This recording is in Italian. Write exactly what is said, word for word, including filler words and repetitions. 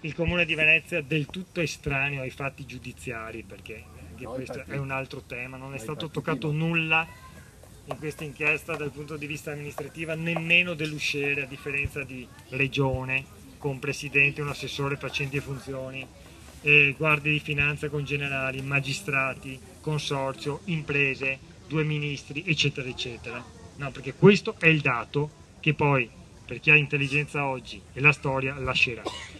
il Comune di Venezia del tutto estraneo ai fatti giudiziari, perché anche No, questo infatti, è un altro tema, non è no, stato infatti toccato no. nulla in questa inchiesta dal punto di vista amministrativo, nemmeno dell'usciere, a differenza di Regione, con Presidente, un assessore facenti e funzioni, eh, guardie di finanza con generali, magistrati, consorzio, imprese, due ministri, eccetera, eccetera. No, perché questo è il dato che poi, per chi ha intelligenza oggi e la storia, lascerà.